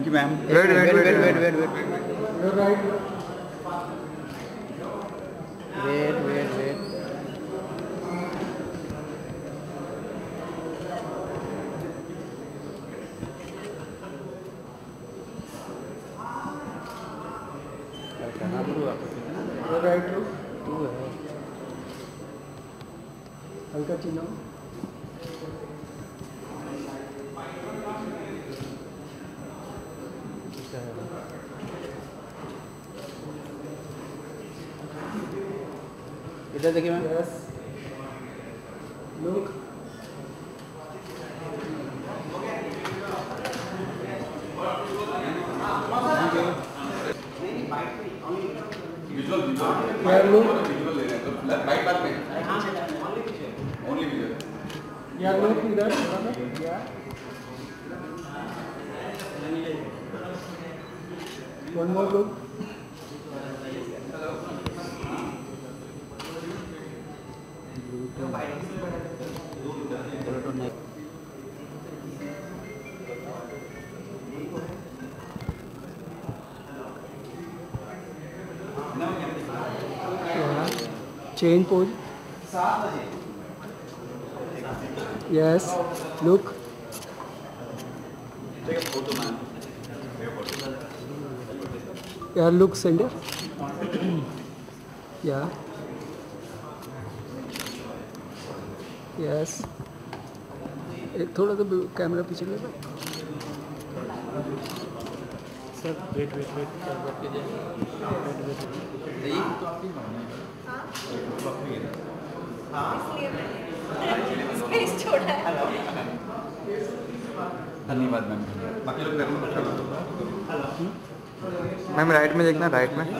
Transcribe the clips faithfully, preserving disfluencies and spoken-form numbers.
Thank you ma'am. Wait wait wait wait wait wait wait wait wait कहाँ पर हुआ right to है हल्का चिन्ह इधर देखिए मैम। यस लुक विजुअल यार लुक विजुअल ले रहे हैं तो राइट बात में ओनली विजुअल यार लुक इधर one more look change pose yes look यार लुक सेंटर या यस एक थोड़ा सा कैमरा पीछे ले लो sir. Wait wait wait wait कीजिए वेट वेट धन्यवाद मैम। बाकी लोग मैम राइट में देखना राइट में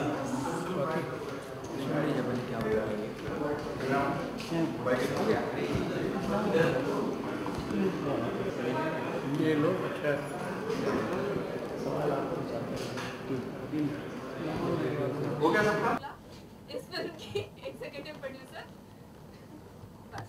ये लो अच्छा हो गया सबका। इस फिल्म की एग्जीक्यूटिव प्रोड्यूसर बस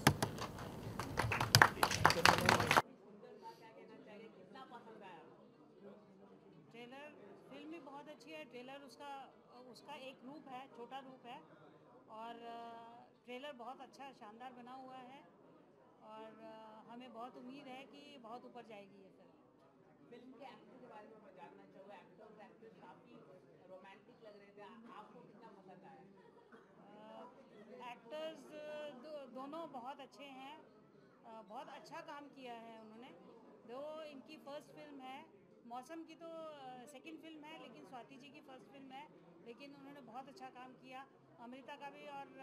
ट्रेलर फिल्म भी बहुत अच्छी है। ट्रेलर उसका उसका एक रूप है, छोटा रूप है और ट्रेलर बहुत अच्छा शानदार बना हुआ है और हमें बहुत उम्मीद है कि बहुत ऊपर जाएगी ये फिल्म। फिल्म के एक्टर के बारे में मैं जानना चाहूँगा। एक्टर्स एक्ट्रेस काफ़ी रोमांटिक लग रहे थे, आपको कितना पसंद आया? एक्टर्स दो, दोनों बहुत अच्छे हैं, बहुत अच्छा काम किया है उन्होंने। दो इनकी फर्स्ट फिल्म है, मौसम की तो सेकंड फिल्म है लेकिन स्वाति जी की फर्स्ट फिल्म है, लेकिन उन्होंने बहुत अच्छा काम किया। अमृता का भी और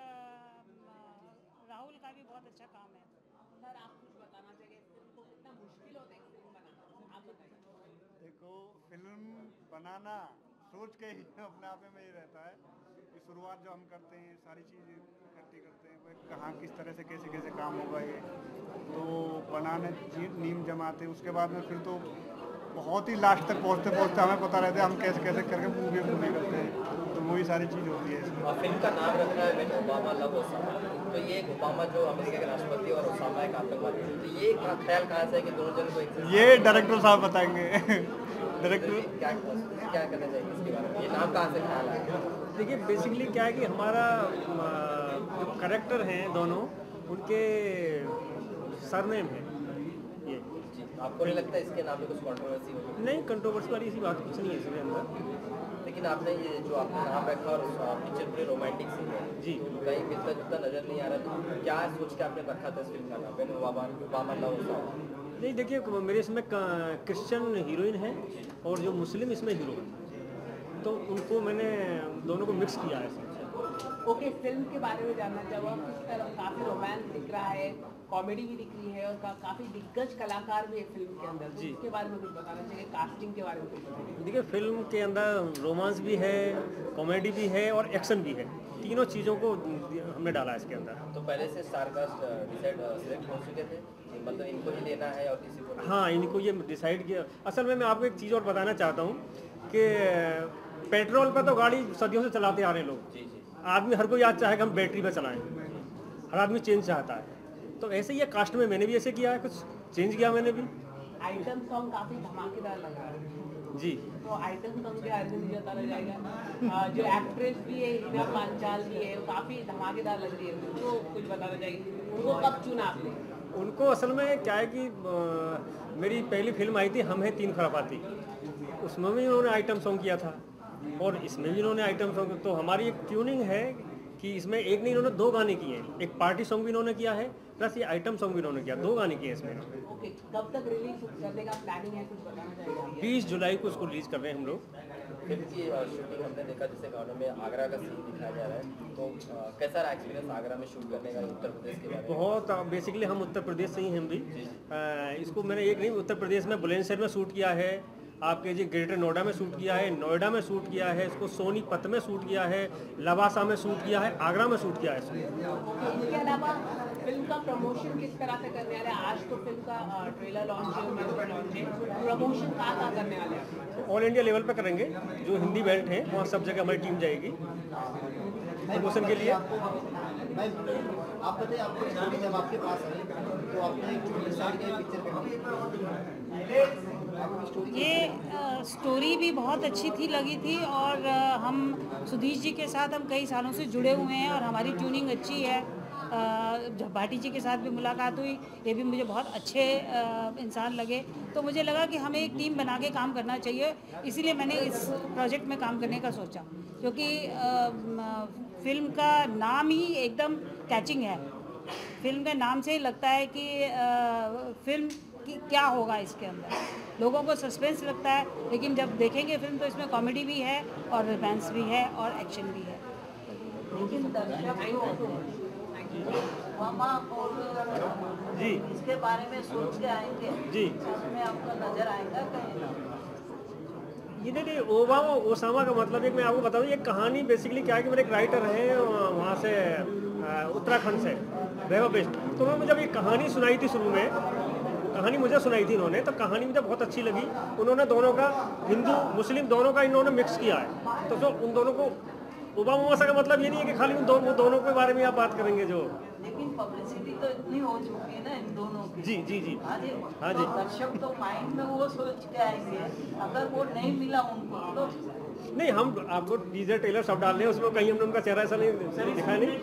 राहुल का भी बहुत अच्छा काम है। सर आप कुछ बताना चाहिए इस फिल्म को कितना मुश्किल होता है इस फिल्म बनाना, आप बताइए। देखो फिल्म बनाना सोच के ही अपने आप में ये रहता है कि शुरुआत जो हम करते हैं सारी चीज़ इकट्ठी करते हैं, वह कहाँ किस तरह से कैसे कैसे काम होगा ये तो बनाने नींव जमाते हैं। उसके बाद में फिर तो बहुत ही लास्ट तक पहुँचते पहुँचते हमें पता रहता है हम कैसे कैसे करके मूवी पूरी करते हैं, तो वही सारी चीज़ होती है इसमें। और फिल्म का नाम रखा है व्हेन ओबामा लव ओसामा, तो ये ओबामा जो अमेरिका के राष्ट्रपति और ओसामा एक आतंकवादी, तो ये ख्याल कहाँ से है कि दोनों जन को एक ये डायरेक्टर साहब बताएंगे। डायरेक्टर क्या क्या करना चाहिए इसके बारे में, ये नाम कहाँ से ख्याल आया? देखिए बेसिकली क्या है कि हमारा जो करेक्टर हैं दोनों उनके सरनेम है ये। आपको नहीं लगता इसके नाम में कुछ कंट्रोवर्सी होगी? नहीं, कंट्रोवर्सी वाली ऐसी बात कुछ नहीं है इसके अंदर। लेकिन आपने ये जो आपने नाम रखा और पिक्चर पूरी रोमांटिक सी है जी, कहीं मिलता जुलता नजर नहीं आ रहा, तो क्या सोच के आपने रखा था इस फिल्म का नाम व्हेन ओबामा लव ओसामा? नहीं देखिए मेरे इसमें क्रिश्चियन हीरोइन है और जो मुस्लिम इसमें हीरो है, तो उनको मैंने दोनों को मिक्स किया है। ओके, फिल्म के बारे में जानना चाहूँगा। किस तरह काफ़ी रोमांस दिख रहा है, कॉमेडी भी दिख रही है और का, काफ़ी दिग्गज कलाकार भी है फिल्म के अंदर, तो उसके बारे में कुछ बताना चाहिए, कास्टिंग के बारे में कुछ बताइए। देखिए फिल्म के अंदर रोमांस भी है, कॉमेडी भी है और एक्शन भी है, तीनों चीज़ों को हमने डाला इसके अंदर। तो पहले से स्टारकास्ट डिसाइड सिलेक्ट हो चुके थे, मतलब इनको ही लेना है और किसी को? हाँ, इनको ये डिसाइड किया। असल में मैं आपको एक चीज़ और बताना चाहता हूँ कि पेट्रोल पर तो गाड़ी सदियों से चलाते आ रहे हैं लोग, जी जी, आदमी हर कोई आज चाहे कि हम बैटरी पर चलाएं, हर आदमी चेंज चाहता है, तो ऐसे ही है कास्ट में मैंने भी ऐसे किया है, कुछ चेंज किया मैंने भी। आइटम सॉन्ग काफ़ी धमाकेदार लग रहा है। जी तो आइटम सॉन्ग के बारे में मुझे बताना जाएगा। जो एक्ट्रेस भी है हिना पांचाल भी है, काफ़ी धमाकेदार लग रही है, उनको कुछ बताना चाहिए, उनको कब चुना आपने? उनको असल में क्या है कि आ, मेरी पहली फिल्म आई थी हम हैं तीन खुराफाती, उसमें भी उन्होंने आइटम सॉन्ग किया था और इसमें भी इन्होंने आइटम सॉन्ग। तो हमारी एक ट्यूनिंग है कि इसमें एक नहीं, इन्होंने दो गाने किए हैं, एक पार्टी सॉन्ग भी इन्होंने किया है प्लस ये आइटम सॉन्ग भी इन्होंने किया, दो गाने किए हैं इसमें। ओके, कब तक रिलीज करने का प्लानिंग है, कुछ बताना चाहिए? बीस जुलाई को उसको रिलीज कर रहे हैं हम लोग। फिल्म की शूटिंग हमने देखा, जैसे गानों में आगरा का सीन दिखाया जा रहा है, तो आ, कैसा रहा एक्सपीरियंस आगरा में शूट करने का उत्तर प्रदेश के बारे में? बहुत बेसिकली हम उत्तर प्रदेश से ही हैं भी। आ, इसको मैंने एक नहीं, उत्तर प्रदेश में बुलंदशहर में शूट किया है, आपके जी ग्रेटर नोएडा में शूट किया है, नोएडा में शूट किया है, इसको सोनीपत में शूट किया है, लवासा में शूट किया है, आगरा में शूट किया है इसको। इसके अलावा फिल्म का प्रमोशन किस तरह से करने वाले हैं? आज तो फिल्म का ट्रेलर लॉन्च है, लॉन्च है, प्रमोशन कहाँ कहाँ करने वाले हैं? ऑल इंडिया लेवल पे करेंगे, जो हिंदी बेल्ट है वहाँ सब जगह हमारी टीम जाएगी प्रमोशन के लिए। आप बताइए, आपको स्टोरी जब आपके पास आई तो आपने डिसाइड किया पिक्चर करनी? ये स्टोरी भी बहुत अच्छी थी, लगी थी और आ, हम सुधीर जी के साथ हम कई सालों से जुड़े हुए हैं और हमारी ट्यूनिंग अच्छी है। जब भाटी जी के साथ भी मुलाकात हुई, ये भी मुझे बहुत अच्छे इंसान लगे, तो मुझे लगा कि हमें एक टीम बना के काम करना चाहिए, इसीलिए मैंने इस प्रोजेक्ट में काम करने का सोचा, क्योंकि फिल्म का नाम ही एकदम कैचिंग है। फिल्म के नाम से ही लगता है कि फिल्म कि क्या होगा इसके अंदर, लोगों को सस्पेंस लगता है, लेकिन जब देखेंगे फिल्म तो इसमें कॉमेडी भी है और रोमांस भी है और एक्शन भी है। लेकिन दर्शक मामा और जी इसके बारे में सोच के आएंगे जी, उसमें आपका नजर आएगा कहीं? ये देखिए ओबामा ओसामा का मतलब एक मैं आपको बता दूं, ये कहानी बेसिकली क्या है कि मेरे एक राइटर हैं वहाँ से उत्तराखंड से रेवा बेस्ट, तो उन्होंने जब ये कहानी सुनाई थी शुरू में, कहानी मुझे सुनाई थी इन्होंने, तो कहानी मुझे बहुत अच्छी लगी। उन्होंने दोनों का, हिंदू मुस्लिम दोनों का इन्होंने मिक्स किया है, तो जो उन दोनों को ओबामा ओसा का मतलब ये नहीं है कि खाली उन दो, वो दोनों के बारे में आप बात करेंगे जो। लेकिन पब्लिसिटी तो इतनी हो चुकी है ना इन दोनों की। जी जी जी हाँ जी, हाँ जी। तो दर्शक तो माइंड में वो सोच के आएंगे, अगर वो नहीं मिला उनको तो नहीं, हम आपको टीजर ट्रेलर सब डाल रहे हैं, उसमें कहीं हमने उनका चेहरा ऐसा नहीं दिखाया नहीं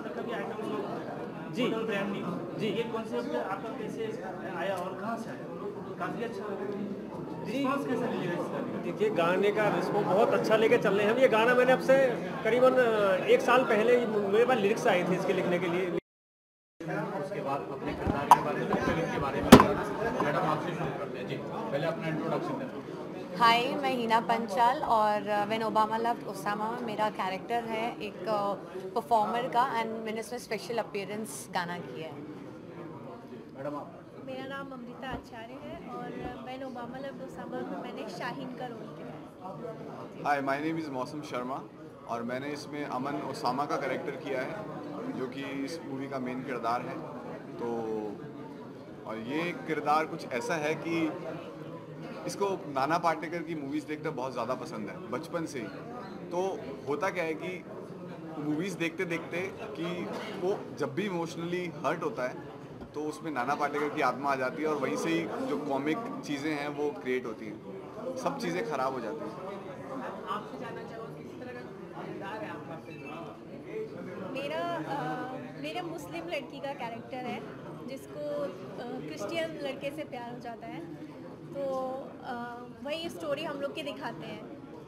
जी जी। ये कॉन्सेप्ट आपका कैसे आया और कहाँ से आया? काफ़ी अच्छा रिस्पॉन्स कैसा मिलेगा इसका? देखिए गाने का रिस्पॉन्स बहुत अच्छा लेके चल रहे हैं हम। ये गाना मैंने अब से करीबन एक साल पहले मेरे पास लिरिक्स आए थे इसके लिखने के लिए। उसके बाद अपने किरदार के बारे में, फिल्म के बारे में मैडम आपसे शुरू करते हैं जी, पहले अपना इंट्रोडक्शन दें। हाय, मैं हिना पंचाल और व्हेन ओबामा लव्ड ओसामा मेरा कैरेक्टर है एक परफॉर्मर का, एंड मैंने इसमें स्पेशल अपीयरेंस गाना किया है। मैडम आप? मेरा नाम अमृता आचार्य है और व्हेन ओबामा लव्ड ओसामा में मैंने शाहीन का रोल किया। हाय, माय नेम इज़ मौसम शर्मा और मैंने इसमें अमन ओसामा का कैरेक्टर किया है, जो कि इस मूवी का मेन किरदार है। तो और ये किरदार कुछ ऐसा है कि इसको नाना पाटेकर की मूवीज़ देखना बहुत ज़्यादा पसंद है बचपन से ही। तो होता क्या है कि मूवीज़ देखते देखते कि वो जब भी इमोशनली हर्ट होता है तो उसमें नाना पाटेकर की आत्मा आ जाती है और वहीं से ही जो कॉमिक चीज़ें हैं वो क्रिएट होती हैं, सब चीज़ें ख़राब हो जाती हैं। आपसे जानना चाहूँगा किस तरह का किरदार है आपका फिल्म? मेरा आ, मेरे मुस्लिम लड़की का कैरेक्टर है जिसको क्रिश्चियन लड़के से प्यार हो जाता है, तो आ, वही स्टोरी हम लोग के दिखाते हैं।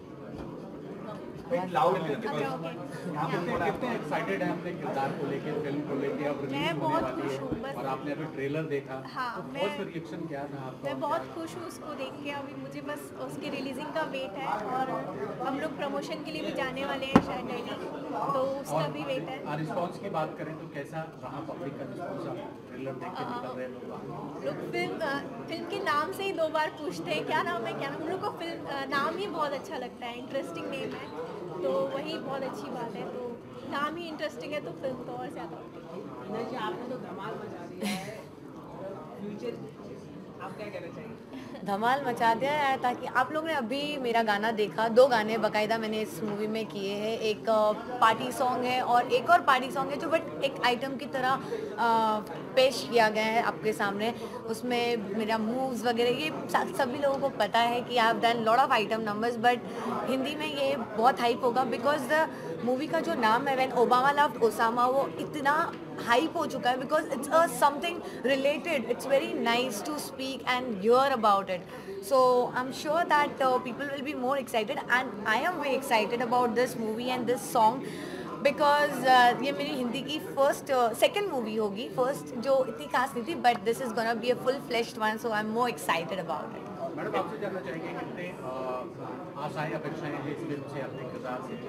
लाउड अच्छा, ओके। कितने एक्साइटेड हैं अपने किरदार को लेके, फिल्म को लेके? अब रिलीज मैं होने बहुत वाली खुश हूँ, है बस- और आपने अभी ट्रेलर देखा, हाँ, तो मैं- फर्स्ट रिएक्शन क्या था आपका? मैं बहुत खुश हूँ उसको देख के। अभी मुझे बस उसकी रिलीजिंग का वेट है और हम लोग प्रमोशन के लिए भी जाने वाले हैं शायद दिल्ली, तो उसका भी वेट है। रिस्पॉन्स की बात करें तो कैसा रहा पब्लिक का रिस्पॉन्स? आप ट्रेलर देख के निकल रहे लोग? लोग फिल्म फिल्म के नाम से ही दो बार पूछते हैं क्या नाम है क्या नाम। हम लोग को फिल्म अ, नाम ही बहुत अच्छा लगता है, इंटरेस्टिंग नेम है, तो वही बहुत अच्छी बात है। तो नाम ही इंटरेस्टिंग है तो फिल्म तो और ज़्यादा होगी। नहीं, आपने तो धमाल मचा दिया है। फ्यूचर आप क्या कहना चाहिए? धमाल मचा दिया है। ताकि आप लोगों ने अभी मेरा गाना देखा, दो गाने बाकायदा मैंने इस मूवी में किए हैं। एक पार्टी सॉन्ग है और एक और पार्टी सॉन्ग है जो बट एक आइटम की तरह आ, पेश किया गया है आपके सामने। उसमें मेरा मूव्स वगैरह ये सभी लोगों को पता है कि I have done lot of item numbers, but Hindi में ये बहुत हाइप होगा बिकॉज द मूवी का जो नाम है व्हेन ओबामा लव्ड ओसामा वो इतना हाइप हो चुका है because it's a something related, it's very nice to speak and hear about it. So I'm sure that uh, people will be more excited and I am very excited about this movie and this song because uh, ये मेरी हिंदी की first uh, second movie होगी. First जो इतनी खास नहीं थी but this is gonna be a full fledged one, so I'm more excited about it. Madam आपसे जानना चाहेंगे कितने आशाएं अपेक्षाएं हैं इस फिल्म से, अपने किरदार से?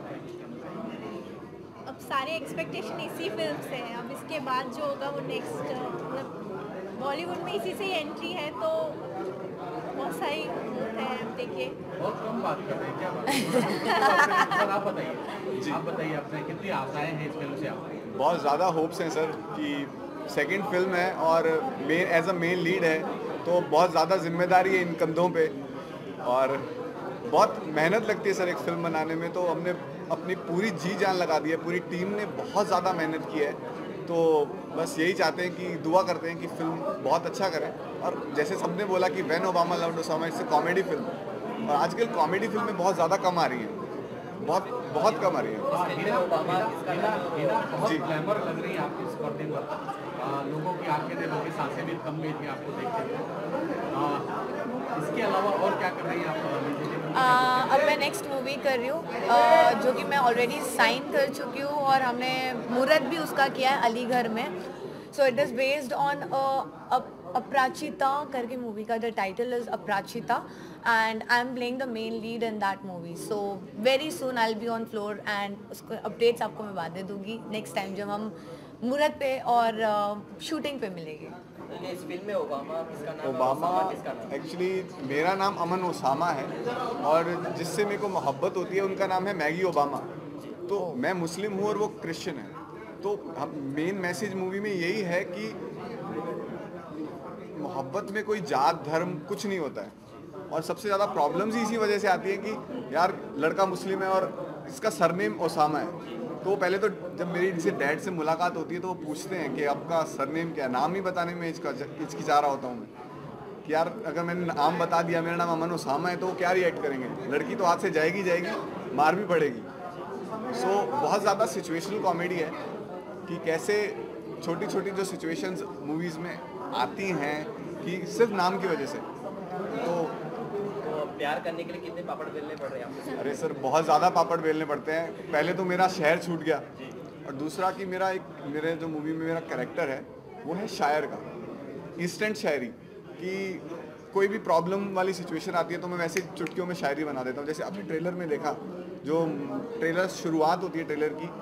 अब सारे एक्सपेक्टेशन इसी फिल्म से हैं. अब इसके बाद जो होगा वो नेक्स्ट मतलब बॉलीवुड में इसी से ही एंट्री है तो बहुत सारी है. देखिए बहुत कम बात कर रहे हैं, क्या बात सर आप बताइए आप बताइए अपने कितनी आशाएं हैं इस फिल्म से? आप बहुत ज़्यादा होप्स हैं सर कि सेकंड फिल्म है और main as a main lead है तो बहुत ज़्यादा जिम्मेदारी है इन कंधों पे और बहुत मेहनत लगती है सर एक फिल्म बनाने में. तो हमने अपनी पूरी जी जान लगा दी है, पूरी टीम ने बहुत ज़्यादा मेहनत की है. तो बस यही चाहते हैं कि दुआ करते हैं कि फिल्म बहुत अच्छा करें. और जैसे सबने बोला कि व्हेन ओबामा लव्ड ओसामा इससे कॉमेडी फिल्म और आजकल कॉमेडी फिल्में बहुत ज़्यादा कम आ रही हैं, बहुत बहुत कम आ रही हैं. बहुत ग्लैमर लग रही है आपकी इस पर्दे पर, लोगों की आंखें देखो कि सांसें भी थम गई थी आपको देखते हुए. इसके अलावा और क्या कर रही हैं आप? uh, अब मैं नेक्स्ट मूवी कर रही हूँ uh, जो कि मैं ऑलरेडी साइन कर चुकी हूँ और हमने मुहूर्त भी उसका किया है अलीगढ़ में. So it is based on Aparajita करके मूवी का, the title is Aparajita and I am playing the main lead in that movie. So very soon I will be on floor and उसको अपडेट्स आपको मैं बाद दे दूँगी नेक्स्ट टाइम जब हम मुहूर्त पे और शूटिंग uh, पे मिलेंगे. इस फिल्म में ओबामा किसका नाम? ओबामा किसका नाम? एक्चुअली मेरा नाम अमन ओसामा है और जिससे मेरे को मोहब्बत होती है उनका नाम है मैगी ओबामा. तो मैं मुस्लिम हूँ और वो क्रिश्चियन है. तो हम मेन मैसेज मूवी में यही है कि मोहब्बत में कोई जात धर्म कुछ नहीं होता है और सबसे ज़्यादा प्रॉब्लम्स ही इसी वजह से आती है कि यार लड़का मुस्लिम है और इसका सरनेम ओसामा है. तो पहले तो जब मेरी इनसे डैड से मुलाकात होती है तो वो पूछते हैं कि आपका सरनेम क्या है. नाम ही बताने में हिचकिचा रहा होता हूँ मैं कि यार अगर मैंने नाम बता दिया मेरा नाम अमन ओसामा है तो वो क्या रिएक्ट करेंगे. लड़की तो हाथ से जाएगी जाएगी, मार भी पड़ेगी. सो so, बहुत ज़्यादा सिचुएशनल कॉमेडी है कि कैसे छोटी छोटी जो सिचुएशंस मूवीज़ में आती हैं कि सिर्फ नाम की वजह से. तो प्यार करने के लिए कितने पापड़ बेलने पड़ रहे हैं आपको? अरे सर बहुत ज़्यादा पापड़ बेलने पड़ते हैं. पहले तो मेरा शहर छूट गया और दूसरा कि मेरा एक मेरे जो मूवी में मेरा कैरेक्टर है वो है शायर का, इंस्टेंट शायरी. कि कोई भी प्रॉब्लम वाली सिचुएशन आती है तो मैं वैसे चुटकियों में शायरी बना देता हूँ. जैसे आपने ट्रेलर में देखा, जो ट्रेलर शुरुआत होती है ट्रेलर की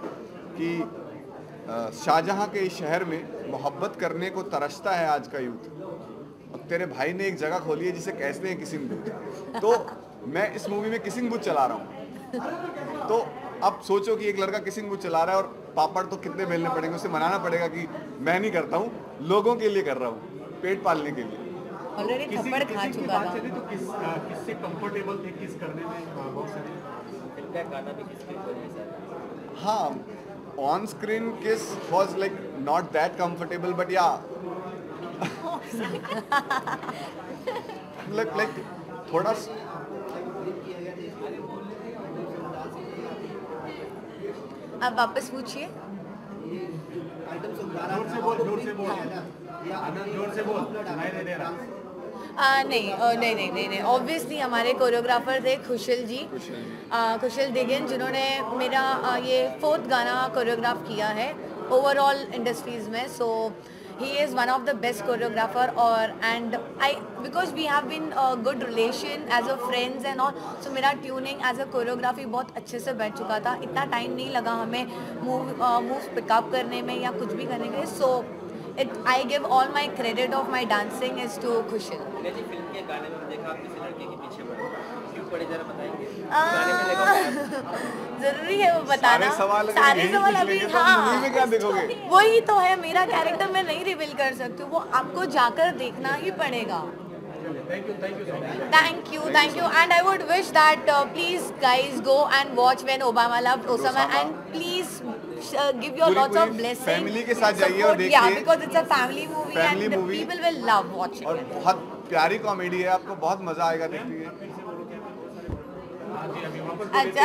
कि शाहजहाँ के इस शहर में मोहब्बत करने को तरसता है आज का यूथ और तेरे भाई ने एक जगह खोली है जिसे कहते हैं किसिंग बूथ. तो मैं इस मूवी में किसिंग बूथ चला रहा हूँ. तो अब सोचो कि एक लड़का किसिंग बूथ चला रहा है और पापड़ तो कितने बेलने पड़ेंगे. उसे मनाना पड़ेगा कि मैं नहीं करता हूँ, लोगों के लिए कर रहा हूँ, पेट पालने के लिए. ऑलरेडी थप्पड़ खा चुका था. तो किस किससे कंफर्टेबल थे किस करने में? बहुत सारे फिल्म का गाना भी किसके ऊपर है सर? हाँ, on screen kiss was like not that comfortable but yeah like like थोड़ा आप वापस पूछिए. जोर से बोल, जोर से बोल, आनंद जोर से बोल, नहीं दे दे रहा. आ, नहीं आ, नहीं नहीं नहीं नहीं ऑब्वियसली हमारे कोरियोग्राफर थे खुशल जी, आ, खुशल दिगन, जिन्होंने मेरा आ, ये फोर्थ गाना कोरियोग्राफ किया है ओवरऑल इंडस्ट्रीज में. So he is one of the best choreographer और and I because we have been good relation as a friends and all. So मेरा ट्यूनिंग एज अ कोरियोग्राफी बहुत अच्छे से बैठ चुका था. इतना टाइम नहीं लगा हमें मूव मूव पिकअप करने में या कुछ भी करने के लिए. So It, I give all my credit of my dancing is to Kushal. जी फिल्म के गाने में देखा आप किसी लड़के के पीछे पड़े, क्यों पड़ी जरा बताएंगे? जरूरी है वो बताना। सारे सवाल अगर सारे यही सवाल पूछ अभी लेंगे तो हाँ मूवी में क्या देखोगे? वही तो है, मेरा कैरेक्टर मैं नहीं रिवील कर सकती हूँ, वो आपको जाकर देखना ही पड़ेगा। Thank you, thank you so much. Thank you, thank you, and I would wish that uh, please guys go and watch When Obama Loved Osama, and please uh, give your पूरी- lots of पूरी blessings. family के साथ जाइए और Support, देखिए। Yeah, because it's a family movie Family and the movie। people will love watching और it. बहुत प्यारी कॉमेडी है, आपको बहुत मजा आएगा देखते हुए। अच्छा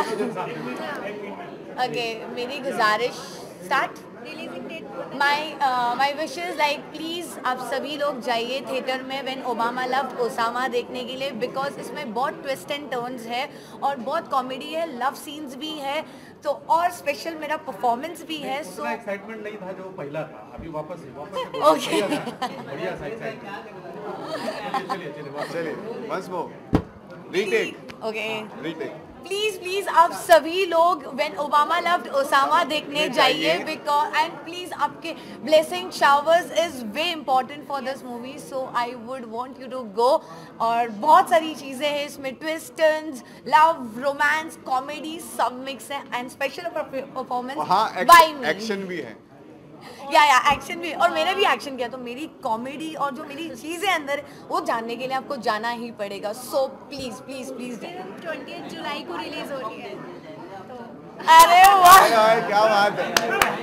ओके, मेरी गुजारिश start. Releasing date my my wishes like please आप सभी लोग जाइए थिएटर में व्हेन ओबामा लव्ड ओसामा देखने के लिए, बिकॉज इसमें बहुत ट्विस्ट एंड टर्न्स है और बहुत कॉमेडी है, लव सीन्स भी है, तो और स्पेशल मेरा परफॉर्मेंस भी है। सो इतना एक्साइटमेंट नहीं था जो पहला था, अभी वापस से वापस से Okay. बढ़िया था, बढ़िया सा एक्साइटमेंट। चलिए चलिए वापस चलिए once more retake okay retake please please आप सभी लोग व्हेन ओबामा लव्ड ओसामा देखने जाइए, बिकॉज एंड प्लीज आपके blessing showers is way important for this movie, so I would want you to go. और बहुत सारी चीजें हैं इसमें, twist turns, love, romance, comedy सब मिक्स है, एंड स्पेशल परफॉर्मेंस हाँ बाय मी। एक्शन भी है, या या एक्शन भी, और मैंने भी एक्शन किया, तो मेरी कॉमेडी और जो मेरी चीजें अंदर वो जानने के लिए आपको जाना ही पड़ेगा। So please please please twenty जुलाई को रिलीज हो रही है, तो अरे वाह अरे भाई, क्या बात है।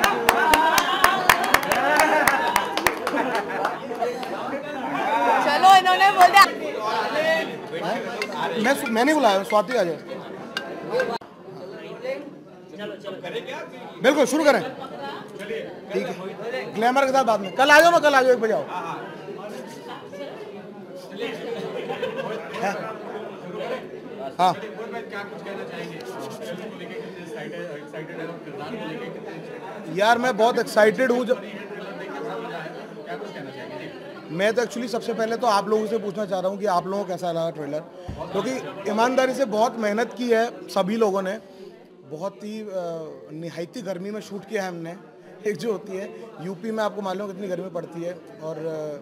चलो इन्होंने बोल दिया। मैं मैं नहीं बुलाया, स्वाति आ जाए। बिल्कुल शुरू करें, ठीक है। ग्लैमर के साथ बाद में कल आ जाओ ना, कल आ जाओ, एक बजे आओ। हाँ हाँ क्या कुछ कहना चाहेंगे फिल्म को लेके, कितने एक्साइटेड है, किरदार को लेके कितने यार मैं बहुत एक्साइटेड हूँ। जब क्या कुछ कहना चाहेंगे? मैं तो एक्चुअली सबसे पहले तो आप लोगों से पूछना चाह रहा हूँ कि आप लोगों को कैसा लगा ट्रेलर, क्योंकि ईमानदारी से बहुत मेहनत की है सभी लोगों ने, बहुत ही निहायती गर्मी में शूट किया है हमने। एक जो होती है यूपी में, आपको मालूम है कितनी गर्मी पड़ती है, और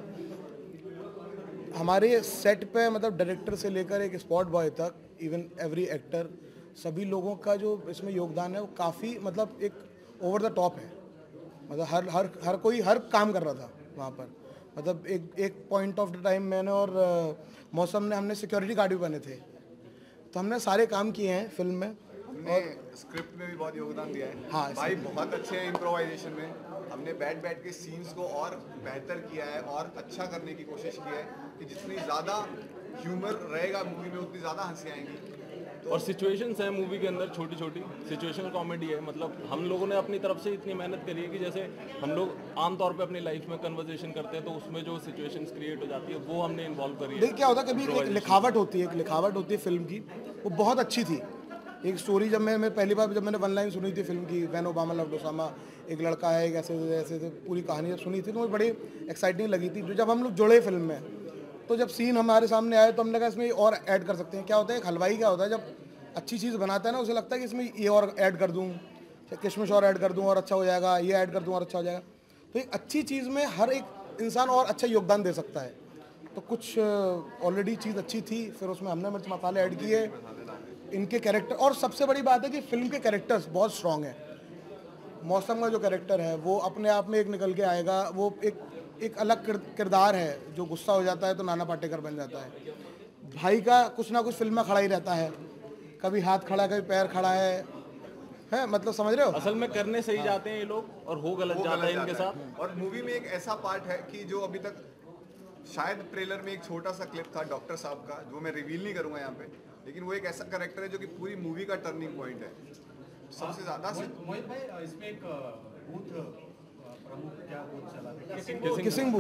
हमारे सेट पे मतलब डायरेक्टर से लेकर एक स्पॉट बॉय तक, इवन एवरी एक्टर, सभी लोगों का जो इसमें योगदान है वो काफ़ी मतलब एक ओवर द टॉप है। मतलब हर हर हर कोई हर काम कर रहा था वहाँ पर। मतलब एक एक पॉइंट ऑफ द टाइम मैंने और uh, मौसम ने, हमने सिक्योरिटी गार्ड भी बने थे, तो हमने सारे काम किए हैं फिल्म में। हमने स्क्रिप्ट में भी बहुत योगदान दिया है। हाँ, भाई बहुत अच्छे हैं इम्प्रोवाइजेशन में, हमने बैठ बैठ के सीन्स को और बेहतर किया है और अच्छा करने की कोशिश की है कि जितनी ज़्यादा ह्यूमर रहेगा मूवी में उतनी ज़्यादा हंसी आएंगी। तो और सिचुएशंस है मूवी के अंदर, छोटी छोटी सिचुएशनल कॉमेडी है। मतलब हम लोगों ने अपनी तरफ से इतनी मेहनत करी है कि जैसे हम लोग आमतौर पे अपनी लाइफ में कन्वर्सेशन करते हैं, तो उसमें जो सिचुएशंस क्रिएट हो जाती है वो हमने इन्वॉल्व करी है। देखिए क्या होता है, कभी एक लिखावट होती है, एक लिखावट होती है फिल्म की, वो बहुत अच्छी थी। एक स्टोरी जब मैं मैं पहली बार जब मैंने वन लाइन सुनी थी फिल्म की, व्हेन ओबामा लव्ड ओसामा, एक लड़का है, एक ऐसे ऐसे ऐसे पूरी कहानी जब सुनी थी तो मुझे बड़ी एक्साइटिंग लगी थी। जब हम लोग जुड़े फिल्म में, तो जब सीन हमारे सामने आए तो हमने कहा इसमें और ऐड कर सकते हैं। क्या होता है, एक हलवाई क्या होता है, जब अच्छी चीज़ बनाता है ना, उसे लगता है कि इसमें ये और ऐड कर दूँ, किशमिश और ऐड कर दूँ और अच्छा हो जाएगा, ये ऐड कर दूँ और अच्छा हो जाएगा। तो एक अच्छी चीज़ में हर एक इंसान और अच्छा योगदान दे सकता है। तो कुछ ऑलरेडी चीज़ अच्छी थी, फिर उसमें हमने मिर्च मसाले ऐड किए, इनके कैरेक्टर, और सबसे बड़ी बात है कि फिल्म के कैरेक्टर्स बहुत स्ट्रॉन्ग हैं। मौसम का जो कैरेक्टर है वो अपने आप में एक निकल के आएगा, वो एक एक अलग किरदार है, जो गुस्सा हो जाता है तो नाना पाटेकर बन जाता है। भाई का कुछ ना कुछ फिल्म में खड़ा ही रहता है, कभी हाथ खड़ा कभी पैर खड़ा है, है मतलब समझ रहे हो। असल में करने सही जाते हैं ये लोग और हो गलत जाता है इनके साथ। और मूवी में एक ऐसा पार्ट है कि जो अभी तक शायद ट्रेलर में एक छोटा सा क्लिप था डॉक्टर साहब का, जो मैं रिवील नहीं करूंगा यहाँ पे, लेकिन वो एक ऐसा कैरेक्टर है जो कि पूरी मूवी का टर्निंग पॉइंट है सबसे ज्यादा। मोहित भाई, इसमें एक बूथ प्रमुख क्या बूथ चला था, kissing booth, kissing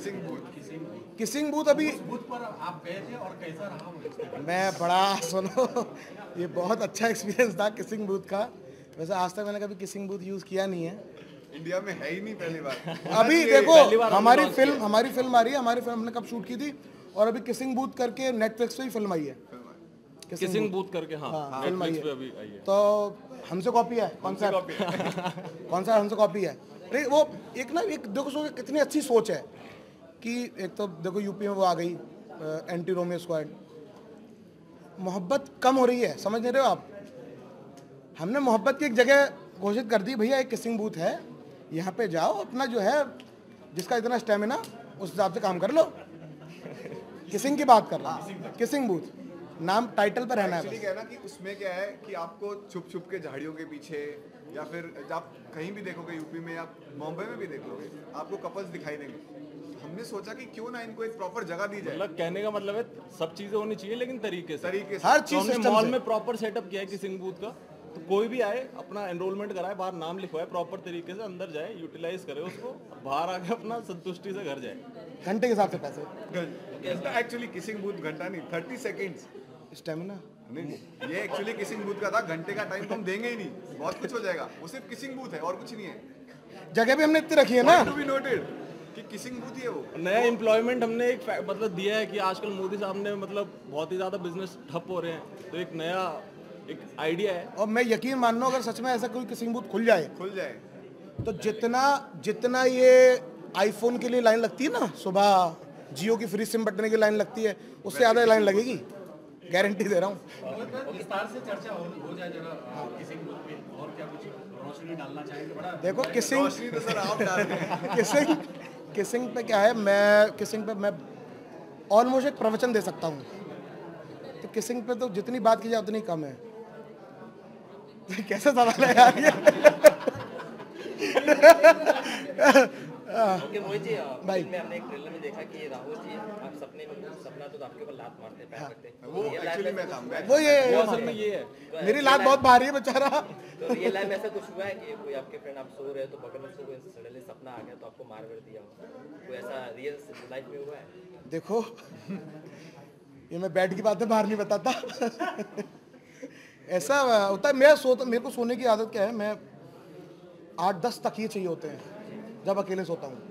booth, kissing booth. अभी बूथ पर आप गए थे और कैसा रहा वो? मैं बड़ा सुनो, ये बहुत अच्छा एक्सपीरियंस था किसिंग बूथ का। वैसे आज तक मैंने कभी किसिंग बूथ यूज किया नहीं है, इंडिया में है ही नहीं पहली बार। अभी देखो हमारी फिल्म हमारी फिल्म आ रही है, हमारी फिल्म हमने कब शूट की थी, और अभी किसिंग बूथ करके नेटफ्लिक्स पे ही फिल्म आई है। किसिंग बूथ करके हाँ, हाँ फिल्म आई पे अभी आई है। है। तो हमसे कॉपी है, कौन सा कौन सा हमसे कॉपी है। अरे वो एक ना एक देखो सोच, कितनी अच्छी सोच है कि एक तो देखो यूपी में वो आ गई एंटी रोमियो स्क्वाड, मोहब्बत कम हो रही है, समझ नहीं रहे हो आप? हमने मोहब्बत की एक जगह घोषित कर दी, भैया एक किसिंग बूथ है, यहाँ पे जाओ, अपना जो है जिसका इतना स्टेमिना उस हिसाब से काम कर लो। किसिंग की बात कर रहा हूँ, किसिंग बूथ नाम टाइटल पर रहना है। एक्चुअली क्या है ना कि उसमें क्या है कि आपको छुप छुप के झाड़ियों के पीछे या फिर आप कहीं भी देखोगे यूपी में या मुंबई में भी देख लोगे, आपको कपल्स दिखाई देंगे। हमने सोचा कि क्यों ना इनको एक प्रॉपर जगह दी जाए। मतलब कहने का मतलब है सब चीजें होनी चाहिए लेकिन तरीके से, तरीके से हर तो चीज हमने सिस्टम मॉल से। में प्रॉपर सेटअप किया है किसिंग बूथ का, तो कोई भी आए अपना एनरोलमेंट कराए, बाहर नाम लिखवाए प्रॉपर तरीके से, अंदर जाए, यूटिलाइज करे उसको, बाहर आके अपना संतुष्टि से घर जाए। घंटे के हिसाब से पैसे। एक्चुअली किसिंग बूथ घंटा नहीं, थर्टी सेकेंड्स स्टेमिना नहीं, ये एक्चुअली किसिंग बूथ का था। घंटे का टाइम तो हम देंगे ही नहीं, बहुत कुछ हो जाएगा। वो सिर्फ किसिंग बूथ है और कुछ नहीं है। जगह भी हमने इतनी रखी है ना टू बी नोटेड कि किसिंग बूथ ही है वो। नया एम्प्लॉयमेंट हमने एक फै- मतलब दिया है कि आजकल मोदी साहब ने मतलब बहुत ही ज्यादा बिजनेस ठप हो रहे हैं, तो एक नया एक आइडिया है। और मैं यकीन मान लो अगर सच में ऐसा कोई किसिंग बूथ खुल जाए खुल जाए तो जितना जितना ये आईफोन के लिए लाइन लगती है ना, सुबह जियो की फ्री सिम बटने की लाइन लगती है, उससे ज़्यादा लाइन लगेगी, गारंटी दे रहा हूँ। विस्तार से चर्चा हो हो जाए जरा किसिंग बूथ पे, और क्या कुछ रोशनी डालना चाहेंगे? बड़ा देखो किसिंग रोशनी तो सर आप डाल रहे हैं। किसिंग किसिंग पे क्या है, मैं किसिंग पे मैं ऑलमोस्ट एक प्रवचन दे सकता हूँ। तो किसिंग पे तो जितनी बात की जाए उतनी कम है। कैसा सवाल है यार ये? ओके मोहित जी, भाई। फिल्म में हमने एक ट्रेलर में देखा कि राहुल जी आप सपने में सपना तो आपके ऊपर लात मारते हैं, पैर रखते हैं। वो एक्चुअली मैं था मैं वो ये वो असल में ये है। मेरी लात बहुत भारी है बेचारा। तो रियल लाइफ में ऐसा कुछ हुआ है कि कोई आपके फ्रेंड आप सो रहे हो तो बगल में से कोई सडनली सपना आ गया तो आपको मार कर दिया हो, कोई ऐसा रियल लाइफ में हुआ है? देखो ये मैं बेड की बातें बाहर नहीं बताता। ऐसा होता है, मैं सोता मेरे को सोने की आदत क्या है, मैं आठ दस तकिए चाहिए होते हैं जब अकेले सोता हूँ।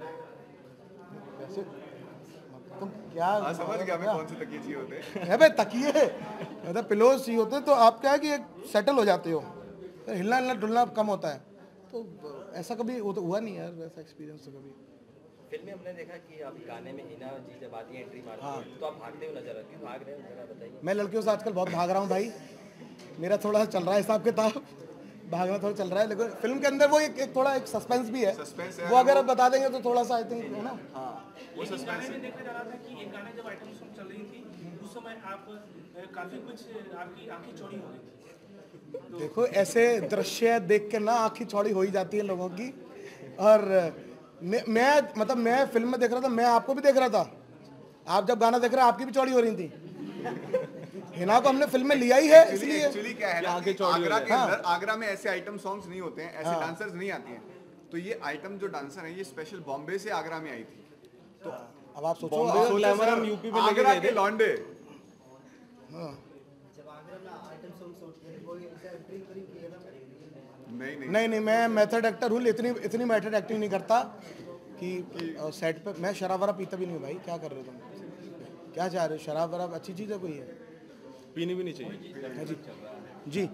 वैसे तुम क्या हाँ, समझ गया मैं कौन से तकिए चाहिए होते हैं। है भाई तकिए मतलब पिलोज चाहिए होते हैं, तो आप क्या है कि एक सेटल हो जाते हो, तो हिलना हिलना डुलना कम होता है। तो ऐसा कभी वो तो हुआ नहीं यार, वैसा एक्सपीरियंस तो कभी। फिल्म में हमने देखा कि आप गाने में हिना जी जब आती है एंट्री मारती हाँ। है तो आप भागते हुए नजर आते, क्यों भाग रहे हैं जरा बताइए। मैं लड़कियों से आजकल बहुत भाग रहा हूँ भाई, मेरा थोड़ा सा चल रहा है हिसाब किताब, भागना थोड़ा चल रहा है। लेकिन फिल्म के अंदर वो एक, एक थोड़ा एक सस्पेंस भी है, सस्पेंस है वो अगर आप बता देंगे तो थोड़ा सा आई थिंक है ना। हाँ वो लेकिन सस्पेंस गाने में है। देखा जा रहा था कि एक गाने जब आइटम सॉन्ग चल रही थी उस समय आप अ, काफी कुछ आपकी आंखें चौड़ी हो गई थी। देखो ऐसे दृश्य देख के ना आँखें चौड़ी हो ही जाती है लोगों की। और मैं, मैं मतलब मैं फिल्म में देख रहा था, मैं आपको भी देख रहा था, आप जब गाना देख रहे हैं आपकी भी चौड़ी हो रही थी। हिना को हमने फिल्म में लिया ही है इसलिए। एक्चुअली क्या है ना कि आगरा के अंदर आगरा में ऐसे आइटम सॉन्ग्स नहीं होते हैं, ऐसे डांसर्स नहीं आती हैं। तो ये आइटम जो डांसर है ये स्पेशल बॉम्बे से आगरा में आई थी। तो अब आप सोचो बॉम्बे और ग्लैमर हम यूपी में लेके आगरा गए के थे। लौंडे नहीं नहीं नहीं नहीं मैं मेथड एक्टर हूँ, इतनी इतनी मेथड एक्टिंग नहीं करता कि सेट पे मैं शराब वराब पीता भी नहीं हूँ भाई। क्या कर रहे हो तुम, क्या चाह रहे हो? शराब वराब अच्छी चीज़ है कोई है? पीनी भी नहीं चाहिए। है जी जी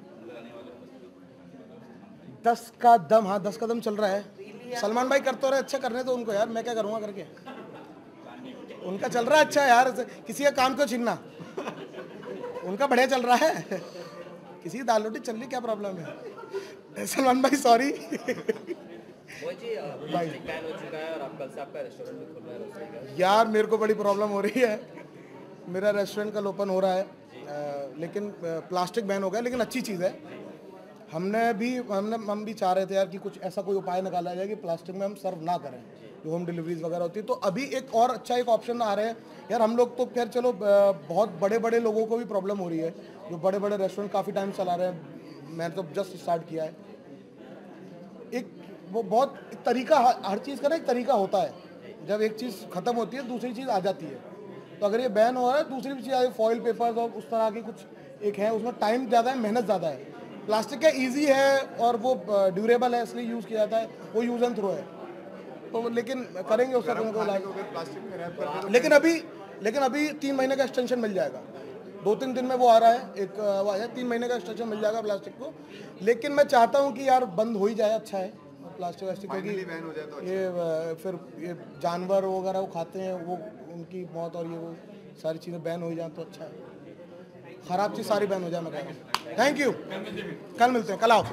दस का दम, हाँ दस का दम चल रहा है। सलमान भाई करते रहे, अच्छा करने तो उनको यार, मैं क्या करूँगा करके। उनका चल रहा है अच्छा यार, किसी का काम क्यों छीनना, उनका बढ़िया चल रहा है। किसी की दाल रोटी चल रही, क्या प्रॉब्लम है? सलमान भाई सॉरी। मोहित जी बैन हो चुका है और आप कल से आपका रेस्टोरेंट भी खुल रहा है रोसड़ी का। यार मेरे को बड़ी प्रॉब्लम हो रही है, मेरा रेस्टोरेंट कल ओपन हो रहा है, आ, लेकिन प्लास्टिक बैन हो गया, लेकिन अच्छी चीज़ है। हमने भी हमने हम भी चाह रहे थे यार कि कुछ ऐसा कोई उपाय निकाला जाए कि प्लास्टिक में हम सर्व ना करें, जो होम डिलीवरीज वगैरह होती है। तो अभी एक और अच्छा एक ऑप्शन आ रहे हैं यार। हम लोग तो खैर चलो बहुत बड़े बड़े लोगों को भी प्रॉब्लम हो रही है, जो बड़े बड़े रेस्टोरेंट काफ़ी टाइम चला रहे हैं, मैंने तो जस्ट स्टार्ट किया है। एक वो बहुत एक तरीका, हर चीज़ का ना एक तरीका होता है, जब एक चीज़ ख़त्म होती है दूसरी चीज़ आ जाती है। तो अगर ये बैन हो रहा है दूसरी भी चीज़ आ रही है, फॉइल पेपर्स और उस तरह की कुछ एक है, उसमें टाइम ज़्यादा है, मेहनत ज़्यादा है। प्लास्टिक का ईजी है और वो ड्यूरेबल है, इसलिए यूज़ किया जाता है, वो यूज़ एंड थ्रो है। तो लेकिन करेंगे उसका तुमको प्लास्टिक में रैप करते तो लेकिन अभी लेकिन अभी तीन महीने का एक्सटेंशन मिल जाएगा, दो तीन दिन में वो आ रहा है, एक वो आया तीन महीने का एक्सटेंशन मिल जाएगा प्लास्टिक को। लेकिन मैं चाहता हूँ कि यार बंद हो ही जाए, अच्छा है प्लास्टिक वास्टिक, क्योंकि बैन हो जाए तो ये फिर ये जानवर वगैरह वो खाते हैं, वो उनकी मौत और ये वो सारी चीज़ें बैन हो ही जाए तो अच्छा है। ख़राब चीज़ सारी बैन हो जाए मैं कहता हूँ। थैंक यू, कल मिलते हैं, कल आओ।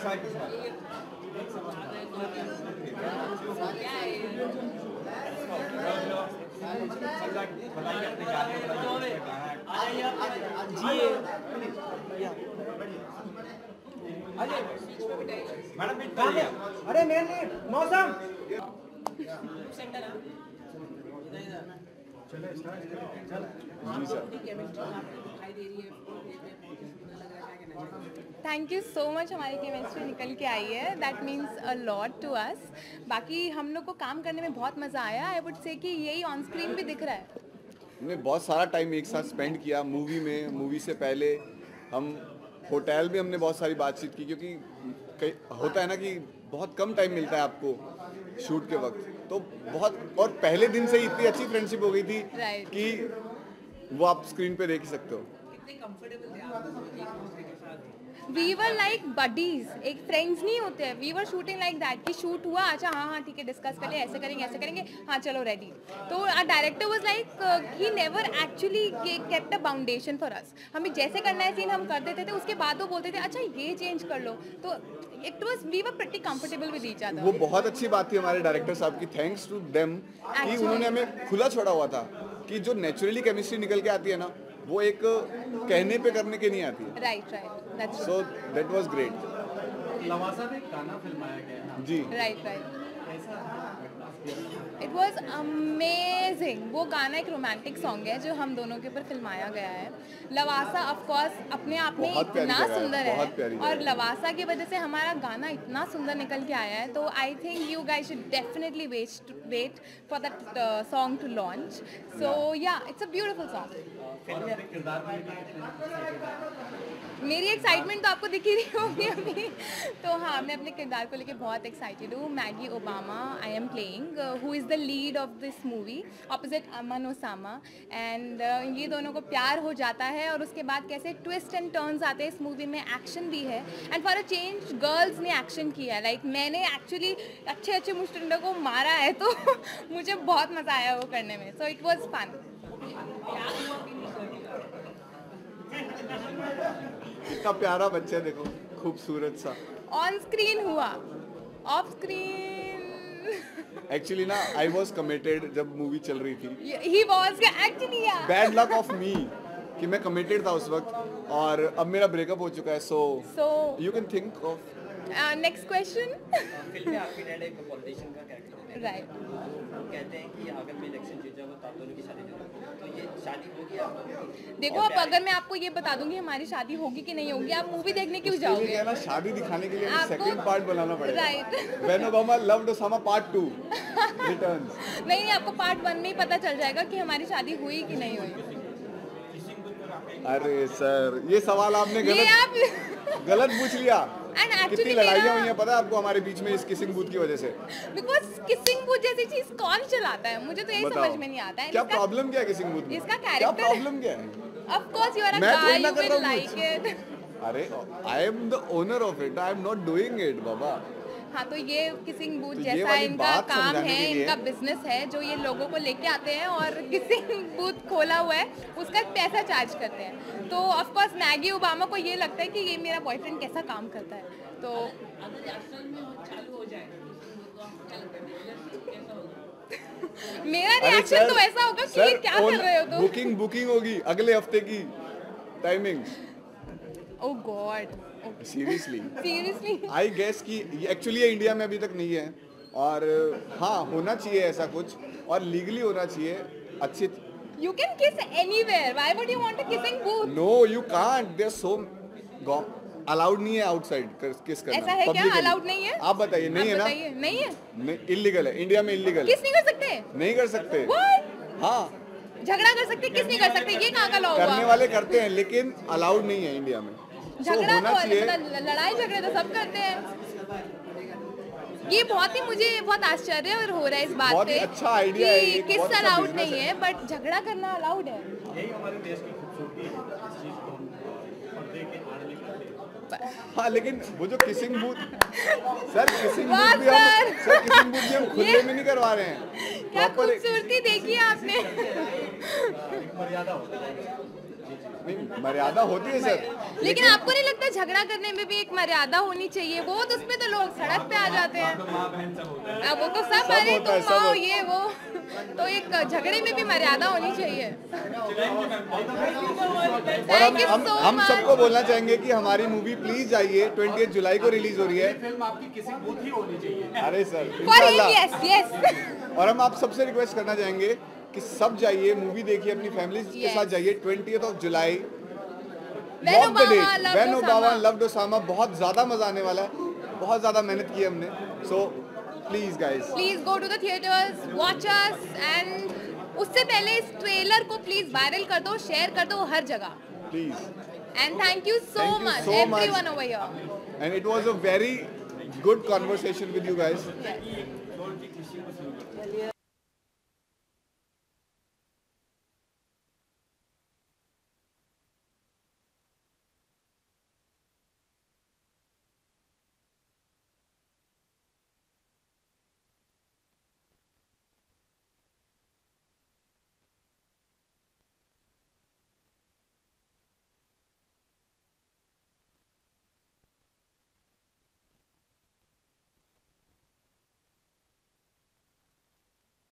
अरे नहीं नहीं मौसम थैंक यू सो मच, हमारी केमिस्ट्री निकल के आई है, that means a lot to us. बाकी हम लोग को काम करने में बहुत मज़ा आया। आई वुड से कि यही ऑन स्क्रीन भी दिख रहा है। हमने बहुत सारा टाइम एक साथ स्पेंड किया मूवी में। मूवी से पहले हम होटल में हमने बहुत सारी बातचीत की, क्योंकि कई होता है ना कि बहुत कम टाइम मिलता है आपको शूट के वक्त, तो बहुत, और पहले दिन से ही इतनी अच्छी फ्रेंडशिप हो गई थी right. कि वो आप स्क्रीन पे देख ही सकते हो। वी वर लाइक बडीज, एक फ्रेंड्स नहीं होते हैं। We were shooting like that कि शूट हुआ, अच्छा हाँ हाँ ठीक है, डिस्कस करें, ऐसे करेंगे ऐसे करेंगे, हाँ चलो रेडी। तो our director was like he never actually kept a foundation for us. हमें जैसे करना है सीन हम कर देते थे, उसके बाद वो बोलते थे अच्छा ये चेंज कर लो। तो it was we were pretty comfortable with each other. वो बहुत अच्छी बात थी हमारे डायरेक्टर साहब की, थैंक्स टू देम कि उन्होंने हमें खुला छोड़ा हुआ था कि जो नेचुरली केमिस्ट्री निकल के आती है ना, वो एक कहने पे करने के नहीं आती। Right right, that's so that was great. Lavasa में गाना फिल्माया गया है जी, right right, it was amazing. वो गाना एक रोमांटिक सॉन्ग है जो हम दोनों के ऊपर फिल्माया गया है। लवासा ऑफ कोर्स अपने आप में इतना सुंदर है, और लवासा की वजह से हमारा गाना इतना सुंदर निकल के आया है। तो I think you guys should definitely wait wait for that song to launch. So ya, it's a beautiful song. मेरी एक्साइटमेंट तो आपको दिख ही रही होगी अभी। तो हाँ, मैं अपने किरदार को लेके बहुत एक्साइटेड हूँ। Maggie Obama I am playing, who is the lead of this movie opposite Aman Osama. And ये दोनों को प्यार हो जाता है, और उसके बाद कैसे ट्विस्ट एंड टर्न्स आते हैं इस मूवी में। एक्शन भी है, and for a change girls ने एक्शन किया है। लाइक like, मैंने एक्चुअली अच्छे अच्छे मुस्टंडों को मारा है, तो मुझे बहुत मज़ा आया वो करने में। So it was fun. कितना प्यारा बच्चा है, देखो खूबसूरत सा। ऑन स्क्रीन हुआ, ऑफ स्क्रीन एक्चुअली ना आई वाज कमिटेड जब मूवी चल रही थी। ही वाज एक्चुअली, या बैड लक ऑफ मी कि मैं कमिटेड था उस वक्त, और अब मेरा ब्रेकअप हो चुका है। So so you can think of next question. Film में आपके डैड एक पॉलिटिशियन का कैरेक्टर है, राइट। कहते हैं कि अगर मैं इलेक्शन जीत जाऊंगा तो आप दोनों की शादी होगी, तो ये शादी होगी आप? देखो, अब अगर मैं आपको ये बता दूंगी हमारी शादी होगी कि नहीं होगी, आप मूवी देखने क्यों जाओगे? क्या ना, शादी दिखाने के लिए सेकंड पार्ट बनाना पड़ेगा। Right. When Obama loved Osama part two returns. नहीं, आपको पार्ट वन में ही पता चल जाएगा कि हमारी शादी हुई कि नहीं हुई। अरे सर, ये सवाल आपने गलत आप... गलत पूछ लिया। कितनी लड़ाइयाँ हुई हैं पता है आपको हमारे बीच में इस किसिंग बूथ की वजह से? बिकॉज किसिंग बूथ जैसी चीज कौन चलाता है, मुझे तो यही समझ में नहीं आता है। क्या प्रॉब्लम क्या है किसिंग बूथ में? इसका कैरेक्टर, क्या प्रॉब्लम क्या है? Of course you are a guy, you will like it. अरे I am the owner of it, I am not doing it बाबा। हाँ, तो ये किसिंग बूथ तो जैसा इनका काम है, इनका बिजनेस है, जो ये लोगों को लेके आते हैं और किसिंग बूथ खोला हुआ है, उसका पैसा चार्ज करते हैं। तो ऑफ कोर्स मैगी ओबामा को ये लगता है कि ये मेरा बॉयफ्रेंड कैसा काम करता है। तो मेरा रिएक्शन तो ऐसा होगा कि ये क्या कर रहे हो तुम? बुकिंग बुकिंग होगी अगले हफ्ते की timing. Oh god, seriously seriously I guess कि एक्चुअली ये इंडिया में अभी तक नहीं है, और हाँ होना चाहिए ऐसा कुछ, और लीगली होना चाहिए अच्छे। You can kiss anywhere. Why would you want a kissing booth? No, you can't. There's so allowed नहीं है आउटसाइड किस करना। ऐसा है क्या? अलाउड नहीं है? आप बताइए। नहीं है ना? नहीं है, नहीं, इलीगल है, इंडिया में इलीगल। किस नहीं कर सकते? नहीं कर सकते। हाँ, झगड़ा कर सकते, किस नहीं कर सकते, ये कहाँ का लॉ हुआ? करने वाले करते हैं, लेकिन अलाउड नहीं है इंडिया में। झगड़ा तो लड़ाई झगड़े तो सब करते हैं। ये बहुत ही मुझे बहुत आश्चर्य और हो रहा है इस बात पे अच्छा आइडिया है, कि किस अलाउड नहीं है, बट झगड़ा करना अलाउड है। यही हमारे देश की खूबसूरती है, इस चीज को हम पर्दे के आड़ निकालते हैं। हाँ, लेकिन वो जो kissing booth sir kissing booth भी हम सर किसिंग बूथ भी हम खुले में नहीं करवा रहे हैं। क्या खूबसूरती देखी आपने? मर्यादा होती है। नहीं मर्यादा होती है सर, लेकिन आपको नहीं लगता झगड़ा करने में भी एक मर्यादा होनी चाहिए? वो तो उसमें तो लोग सड़क पे आ जाते हैं, अब वो तो सब अरे तुम माओ ये वो, तो एक झगड़े में भी मर्यादा होनी चाहिए। और हम हम, हम सबको बोलना चाहेंगे कि हमारी मूवी प्लीज जाइए, ट्वेंटी जुलाई को रिलीज हो रही है। फिल्म आपकी किसी बूथ ही होनी चाहिए। अरे sir For him, yes, yes. और हम आप सबसे रिक्वेस्ट करना चाहेंगे कि सब जाइए, मूवी देखिए, अपनी फैमिली के Yes. साथ जाइए। Twentieth of July When Obama loved When Obama Osama. loved Osama, बहुत ज्यादा मजा आने वाला है, बहुत ज्यादा मेहनत की हमने। So please guys, please go to the theatres, watch us, and उससे पहले इस ट्रेलर को प्लीज वायरल कर दो, शेयर कर दो हर जगह। Please and thank you so Thank you much so much. Everyone over here. and it was a very good conversation with you guys.